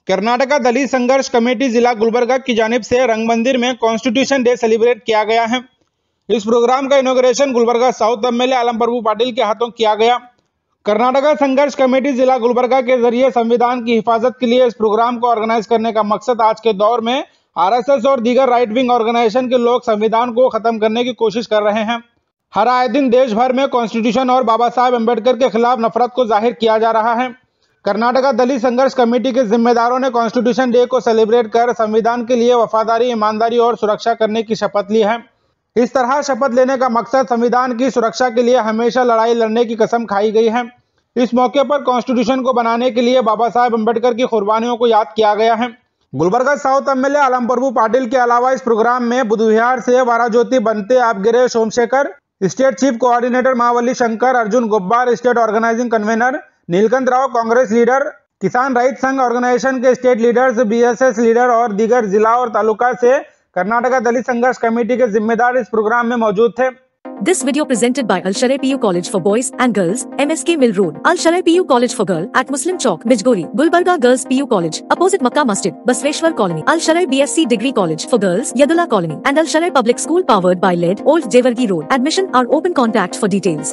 कर्नाटका दलित संघर्ष कमेटी जिला गुलबर्गा की जानिब से रंग मंदिर में कॉन्स्टिट्यूशन डे सेलिब्रेट किया गया है। इस प्रोग्राम का inauguration Gulbarga south MLA Alam Prabhu Patil के हाथों किया गया। कर्नाटका संघर्ष कमेटी जिला गुलबर्गा के जरिए संविधान की हिफाजत के लिए इस प्रोग्राम को ऑर्गेनाइज करने का मकसद आज के दौर में आरएसएस और दीगर राइट विंग ऑर्गेनाइजेशन के लोग संविधान को खत्म करने की कोशिश कर रहे हैं। हर आए दिन देश भर में कॉन्स्टिट्यूशन और बाबा साहब अम्बेडकर के खिलाफ नफरत को जाहिर किया जा रहा है। कर्नाटका दलित संघर्ष कमेटी के जिम्मेदारों ने कॉन्स्टिट्यूशन डे को सेलिब्रेट कर संविधान के लिए वफादारी, ईमानदारी और सुरक्षा करने की शपथ ली है। इस तरह शपथ लेने का मकसद संविधान की सुरक्षा के लिए हमेशा लड़ाई लड़ने की कसम खाई गई है। इस मौके पर कॉन्स्टिट्यूशन को बनाने के लिए बाबा साहब अम्बेडकर की कुर्बानियों को याद किया गया है। गुलबर्गा साउथ एमएलए आलम प्रभु पाटिल के अलावा इस प्रोग्राम में बुधविहार से वाराज्योति बनते आपगिरे Somashekhar, state chief coordinator Mahavali Shankar, Arjun Gobbar state organizing convener, Neelkanth Rao Congress leader, Kisan right Sangh organization के स्टेट लीडर्स, बीएसएस लीडर और दीगर जिला और तालुका से कर्नाटका दलित संघर्ष कमेटी के जिम्मेदार इस प्रोग्राम में मौजूद थे। This video presented by Al Sharai PU College for Boys and Girls, MSK Mill Road, Al Sharai PU College for Girl at Muslim Chowk, Bijgori, Gulbarga Girls PU College, opposite Makkah Masjid, Basveshwar Colony, Al Sharai BSc Degree College for Girls, Yadula Colony, and Al Sharai Public School powered by LED, Old Jewargi Road. Admission are open. Contact for details.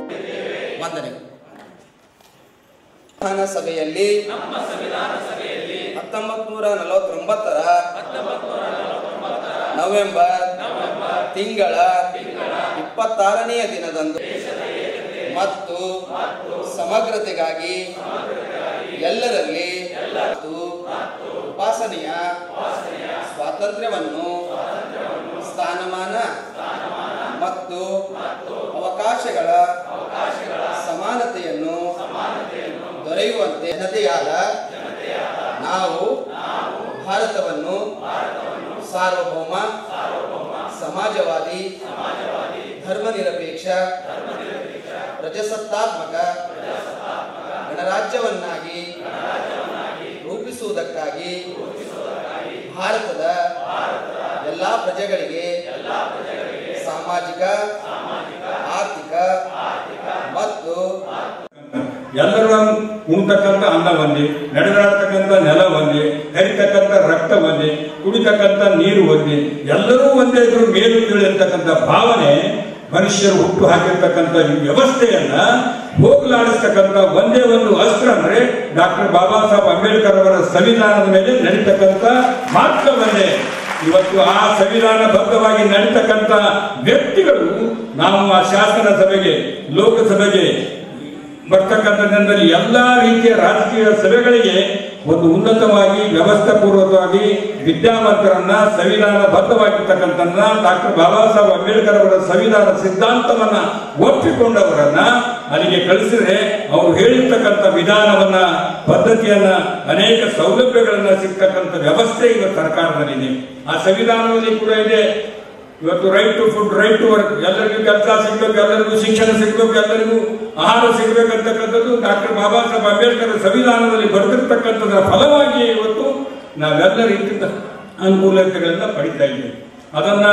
ಸಂವಿಧಾನ ಸಭೆಯಲ್ಲಿ 1949 November ತಿಂಗಳ 26ನೆಯ ದಿನದಂದು ಮತ್ತು ಸಮಗ್ರತೆಗಾಗಿ ಎಲ್ಲರಲ್ಲಿ ಉಪಾಸನೆಯ ಸ್ವಾತಂತ್ರ್ಯವನ್ನು, ಸ್ಥಾನಮಾನ ಮತ್ತು ಅವಕಾಶಗಳ ಸಮಾನತೆಯನ್ನು ದೊರೆಯುವಂತೆ ಜನತೆಯಾದ ನಾವು ಭಾರತವನ್ನು ಸಾರ್ವಭೌಮ, ಸಮಾಜವಾದಿ, ಧರ್ಮನಿರಪೇಕ್ಷ, ಪ್ರಜಾಸತ್ತಾತ್ಮಕ ಗಣರಾಜ್ಯವನ್ನಾಗಿ ರೂಪಿಸುವುದಕ್ಕಾಗಿ ಭಾರತದ ಎಲ್ಲ ಪ್ರಜೆಗಳಿಗೆ ಸಾಮಾಜಿಕ, ಆರ್ಥಿಕ ಮತ್ತು ಎಲ್ಲರೂ ಉಣ್ತಕ್ಕಂಥ ಅನ್ನ ಒಂದೇ, ನಡೆದಾಡ್ತಕ್ಕಂಥ ನೆಲ ಒಂದೇ, ಹರಿತಕ್ಕಂಥ ರಕ್ತ ಒಂದೇ, ಕುಡಿತಕ್ಕಂಥ ನೀರು ಒಂದೇ, ಎಲ್ಲರೂ ಒಂದೇ ಇದ್ರು ಮೇಲು ಕೀಳು ಇರ್ತಕ್ಕಂಥ ಭಾವನೆ ಮನುಷ್ಯರು ಹುಟ್ಟು ಹಾಕಿರ್ತಕ್ಕಂಥ ಈ ವ್ಯವಸ್ಥೆಯನ್ನ ಹೋಗಲಾಡಿಸ್ತಕ್ಕಂಥ ಒಂದೇ ಒಂದು ಅಸ್ತ್ರ ಅಂದ್ರೆ ಡಾಕ್ಟರ್ ಬಾಬಾ ಸಾಹೇಬ್ ಅಂಬೇಡ್ಕರ್ ಅವರ ಸಂವಿಧಾನದ ಮೇಲೆ ನಡೀತಕ್ಕಂಥ ಮಾತ್ರ ಒಂದೇ. ಇವತ್ತು ಆ ಸಂವಿಧಾನ ಬದ್ಧವಾಗಿ ನಡೀತಕ್ಕಂಥ ವ್ಯಕ್ತಿಗಳು ನಾವು ಆ ಶಾಸನ ಸಭೆಗೆ, ಲೋಕಸಭೆಗೆ ಬರ್ತಕ್ಕಂಥದ್ದಲ್ಲಿ ಎಲ್ಲಾ ರೀತಿಯ ರಾಜಕೀಯ ಸಭೆಗಳಿಗೆ ಒಂದು ಉನ್ನತವಾಗಿ ವ್ಯವಸ್ಥಾಪೂರ್ವಕವಾಗಿ ವಿದ್ಯಾವಂತರನ್ನ, ಸಂವಿಧಾನ ಬದ್ಧವಾಗಿರ್ತಕ್ಕಂಥ ಡಾಕ್ಟರ್ ಬಾಬಾ ಸಾಹೇಬ್ ಅಂಬೇಡ್ಕರ್ ಅವರ ಸಂವಿಧಾನ ಸಿದ್ಧಾಂತವನ್ನ ಒಪ್ಪಿಕೊಂಡವರನ್ನ ಅಲ್ಲಿಗೆ ಕಳಿಸಿದ್ರೆ ಅವರು ಹೇಳಿರ್ತಕ್ಕಂಥ ವಿಧಾನವನ್ನ, ಪದ್ಧತಿಯನ್ನ, ಅನೇಕ ಸೌಲಭ್ಯಗಳನ್ನ ಸಿಗ್ತಕ್ಕಂಥ ವ್ಯವಸ್ಥೆ ಇವತ್ತು ಸರ್ಕಾರದಲ್ಲಿದೆ. ಆ ಸಂವಿಧಾನದಲ್ಲಿ ಕೂಡ ಇದೆ. ಇವತ್ತು right to food, right to work, ಎಲ್ಲರಿಗೂ ಕೆಲಸ ಸಿಗ್ಬೇಕು, ಎಲ್ಲರಿಗೂ ಶಿಕ್ಷಣ ಸಿಗ್ಬೇಕು, ಎಲ್ಲರಿಗೂ ಆಹಾರ ಸಿಗಬೇಕಂತಕ್ಕಂಥದ್ದು ಡಾಕ್ಟರ್ ಬಾಬಾ ಸಾಹೇಬ್ ಅಂಬೇಡ್ಕರ್ ಸಂವಿಧಾನದಲ್ಲಿ ಬರೆದಿರ್ತಕ್ಕಂಥದ್ರ ಫಲವಾಗಿ ಇವತ್ತು ನಾವೆಲ್ಲ ರೀತಿಯ ಅನುಕೂಲತೆಗಳನ್ನ ಪಡಿತಾ ಇದ್ದೇವೆ. ಅದನ್ನ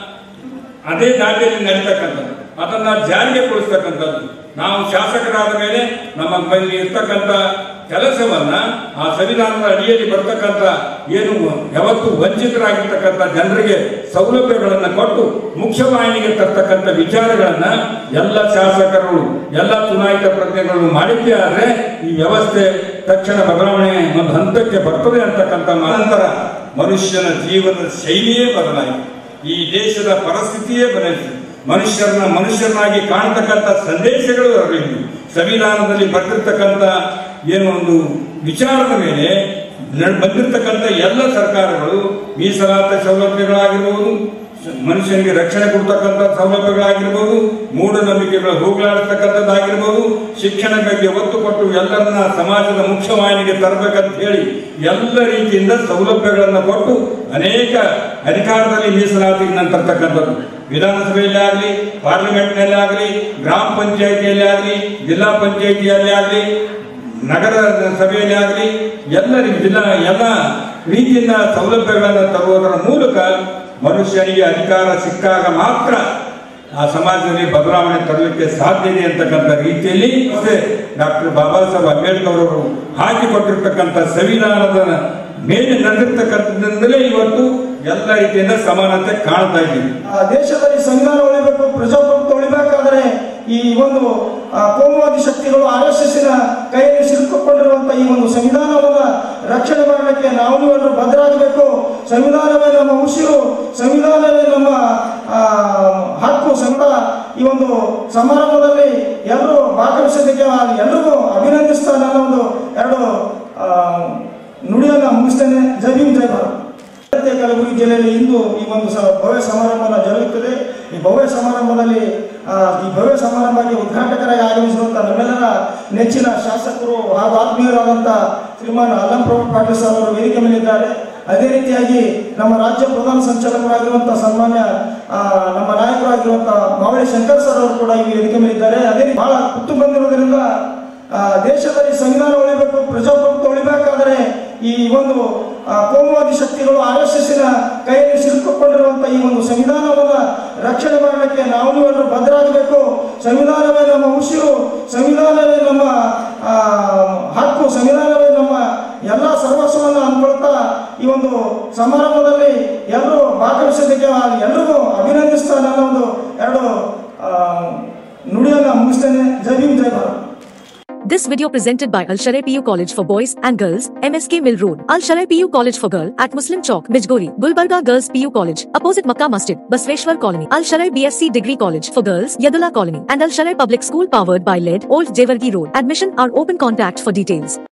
ಅದೇ ದಾರಿಯಲ್ಲಿ ನಡೀತಕ್ಕಂಥದ್ದು, ಅದನ್ನ ಜಾರಿಗೆ ಕೊಡಿಸ್ತಕ್ಕಂಥದ್ದು. ನಾವು ಶಾಸಕರಾದ ಮೇಲೆ ನಮ್ಮ ಮನೆಯಲ್ಲಿ ಇರ್ತಕ್ಕಂಥ ಕೆಲಸವನ್ನ ಆ ಸಂವಿಧಾನದ ಅಡಿಯಲ್ಲಿ ಬರ್ತಕ್ಕಂಥ ಏನು ಯಾವತ್ತು ವಂಚಿತರಾಗಿರ್ತಕ್ಕಂಥ ಜನರಿಗೆ ಸೌಲಭ್ಯಗಳನ್ನ ಕೊಟ್ಟು ಮುಖ್ಯವಾಹಿನಿಗೆ ತರ್ತಕ್ಕಂಥ ವಿಚಾರಗಳನ್ನ ಎಲ್ಲ ಶಾಸಕರು, ಎಲ್ಲ ಚುನಾಯಿತ ಪ್ರತಿನಿಧಿಗಳು ಮಾಡಿದ್ದೇ ಆದ್ರೆ ಈ ವ್ಯವಸ್ಥೆ ತಕ್ಷಣ ಬದಲಾವಣೆ ಒಂದು ಹಂತಕ್ಕೆ ಬರ್ತದೆ ಅಂತಕ್ಕಂಥ ನಂತರ ಮನುಷ್ಯನ ಜೀವನದ ಶೈಲಿಯೇ ಬದಲಾಯಿತು. ಈ ದೇಶದ ಪರಿಸ್ಥಿತಿಯೇ ಬದಲಾಯಿತು. ಮನುಷ್ಯರನ್ನಾಗಿ ಕಾಣತಕ್ಕಂಥ ಸಂದೇಶಗಳು ಅವರಿಗೆ ಸಂವಿಧಾನದಲ್ಲಿ ಬರೆದಿರ್ತಕ್ಕಂಥ ಏನು ಒಂದು ವಿಚಾರದ ಮೇಲೆ ಬಂದಿರತಕ್ಕಂಥ ಎಲ್ಲ ಸರ್ಕಾರಗಳು ಮೀಸಲಾತಿ ಸೌಲಭ್ಯಗಳಾಗಿರ್ಬೋದು, ಮನುಷ್ಯನಿಗೆ ರಕ್ಷಣೆ ಕೊಡ್ತಕ್ಕಂಥ ಸೌಲಭ್ಯಗಳಾಗಿರ್ಬೋದು, ಮೂಢನಂಬಿಕೆಗಳು ಹೋಗಲಾಡ್ತಕ್ಕಂಥದ್ದಾಗಿರ್ಬೋದು, ಶಿಕ್ಷಣ ಬಗ್ಗೆ ಒತ್ತು ಕೊಟ್ಟು ಎಲ್ಲರನ್ನ ಸಮಾಜದ ಮುಖ್ಯವಾಹಿನಿಗೆ ತರಬೇಕಂತ ಹೇಳಿ ಎಲ್ಲ ರೀತಿಯಿಂದ ಸೌಲಭ್ಯಗಳನ್ನು ಕೊಟ್ಟು ಅನೇಕ ಅಧಿಕಾರದಲ್ಲಿ ಮೀಸಲಾತಿ ತರ್ತಕ್ಕಂಥದ್ದು. ವಿಧಾನಸಭೆಯಲ್ಲಿ ಆಗಲಿ, ಪಾರ್ಲಿಮೆಂಟ್ನಲ್ಲಿ ಆಗಲಿ, ಗ್ರಾಮ ಪಂಚಾಯಿತಿಯಲ್ಲಿ ಆಗಲಿ, ಜಿಲ್ಲಾ ಪಂಚಾಯಿತಿಯಲ್ಲಿ ಆಗಲಿ, ನಗರ ಸಭೆಯಲ್ಲಿ ಆಗಲಿ, ಎಲ್ಲ ರೀತಿಯಿಂದ ಸೌಲಭ್ಯಗಳನ್ನು ತರುವುದರ ಮೂಲಕ ಮನುಷ್ಯನಿಗೆ ಅಧಿಕಾರ ಸಿಕ್ಕಾಗ ಮಾತ್ರ ಆ ಸಮಾಜದಲ್ಲಿ ಬದಲಾವಣೆ ತರಲಿಕ್ಕೆ ಸಾಧ್ಯ ಇದೆ ಅಂತಕ್ಕಂಥ ರೀತಿಯಲ್ಲಿ ಡಾಕ್ಟರ್ ಬಾಬಾ ಸಾಹೇಬ್ ಅಂಬೇಡ್ಕರ್ ಅವರು ಹಾಕಿಕೊಟ್ಟಿರ್ತಕ್ಕಂಥ ಸಂವಿಧಾನದ ಮೇಲೆ ಇರ್ತಕ್ಕಂಥದ್ರಿಂದಲೇ ಇವತ್ತು ಎಲ್ಲ ರೀತಿಯಿಂದ ಸಮಾನತೆ ಕಾಣ್ತಾ ಇದ್ದೀವಿ. ದೇಶದಲ್ಲಿ ಸಂವಿಧಾನ ಉಳಿಬೇಕು, ಪ್ರಜಾಪ್ರಭುತ್ವ ಉಳಿಬೇಕಾದರೆ ಈ ಒಂದು ಕೋಮುವಾದಿ ಶಕ್ತಿಗಳು RSSನ ಕೈಯಲ್ಲಿ ಸಿಲುಕಿಕೊಂಡಿರುವಂತಹ ಈ ಒಂದು ಸಂವಿಧಾನವನ್ನ ರಕ್ಷಣೆ ಮಾಡಲಿಕ್ಕೆ ನಾವು ನೀವೆಲ್ಲರೂ ಬದ್ಧರಾಗಬೇಕು. ಸಂವಿಧಾನವೇ ನಮ್ಮ ಉಸಿರು, ಸಂವಿಧಾನವೇ ನಮ್ಮ ಹಕ್ಕು. ಈ ಒಂದು ಸಮಾರಂಭದಲ್ಲಿ ಎಲ್ಲರೂ ಭಾಗವಹಿಸಿದ್ದಕ್ಕೆ ಎಲ್ರಿಗೂ ಅಭಿನಂದಿಸ್ತಾ ನನ್ನ ಒಂದು ಎರಡು ನುಡಿಯನ್ನ ಮುಗಿಸ್ತೇನೆ. ಜೈ ಭೀಮ್, ಜೈ ಭಾರತ್. ಕಲಬುರಗಿ ಜಿಲ್ಲೆಯಲ್ಲಿ ಇಂದು ಈ ಒಂದು ಭವ್ಯ ಸಮಾರಂಭ ಜರುಗುತ್ತದೆ. ಈ ಭವ್ಯ ಸಮಾರಂಭಕ್ಕೆ ಉದ್ಘಾಟಕರಾಗಿ ಆಗಮಿಸಿರುವಂತಹ ನಮ್ಮೆಲ್ಲರ ನೆಚ್ಚಿನ ಶಾಸಕರು ಹಾಗೂ ಆತ್ಮೀಯರಾದಂಥ ಶ್ರೀಮಾನ್ ಅಲ್ಲಂಪ್ರಭು ಪಾಟೀಲ್ ಸರ್ ಅವರು ವೇದಿಕೆ ಮೇಲಿದ್ದಾರೆ. ಅದೇ ರೀತಿಯಾಗಿ ನಮ್ಮ ರಾಜ್ಯ ಪ್ರಧಾನ ಸಂಚಾಲಕರಾಗಿರುವಂತಹ ಸನ್ಮಾನ್ಯ ನಮ್ಮ ನಾಯಕರಾಗಿರುವಂತಹ ಮಾವಳಿ ಶಂಕರ್ ಸರ್ ಅವರು ಕೂಡ ಈ ವೇದಿಕೆ ಮೇಲಿದ್ದಾರೆ. ಅದೇ ಬಹಳ ಕುತ್ತು ಬಂದಿರುವುದರಿಂದ ದೇಶದಲ್ಲಿ ಸಂವಿಧಾನ ಉಳಿಬೇಕು, ಪ್ರಜಾಪ್ರಭುತ್ವ ಉಳಿಬೇಕಾದರೆ ಈ ಒಂದು ಕೋಮುವಾದಿ ಶಕ್ತಿಗಳು RSSನ ಕೈಯಲ್ಲಿ ಸಿಲುಕಿಕೊಂಡಿರುವಂತಹ ಈ ಒಂದು ಸಂವಿಧಾನವನ್ನ ರಕ್ಷಣೆ ಮಾಡಲಿಕ್ಕೆ ನಾವು ನೀವೆಲ್ಲರೂ ಬದ್ಧರಾಗಬೇಕು. ಸಂವಿಧಾನವೇ ನಮ್ಮ ಉಸಿರು, ಸಂವಿಧಾನವೇ ನಮ್ಮ ಹಕ್ಕು, ಸಂವಿಧಾನವೇ ನಮ್ಮ ಎಲ್ಲ ಸರ್ವಸ್ವವನ್ನು ಅಂದ್ಕೊಳ್ತಾ ಈ ಒಂದು ಸಮಾರಂಭದಲ್ಲಿ ಎಲ್ಲರೂ ಭಾಗವಹಿಸಿದ್ದಕ್ಕೆ ಎಲ್ರಿಗೂ ಅಭಿನಂದಿಸ್ತಾ ನನ್ನ ಒಂದು ಎರಡು ನುಡಿಯನ್ನ ಮುಗಿಸ್ತೇನೆ. ಜೈ ಭೀಮ್, ಜೈ Bharat. This video presented by Al Sharai PU College for Boys and Girls, MSK Mill Road, Al Sharai PU College for Girl at Muslim Chowk, Bijgori, Gulbarga Girls PU College, opposite Makkah Masjid, Basveshwar Colony, Al Sharai BSc Degree College for Girls, Yadula Colony, and Al Sharai Public School powered by LED, Old Jewargi Road. Admission are open. Contact for details.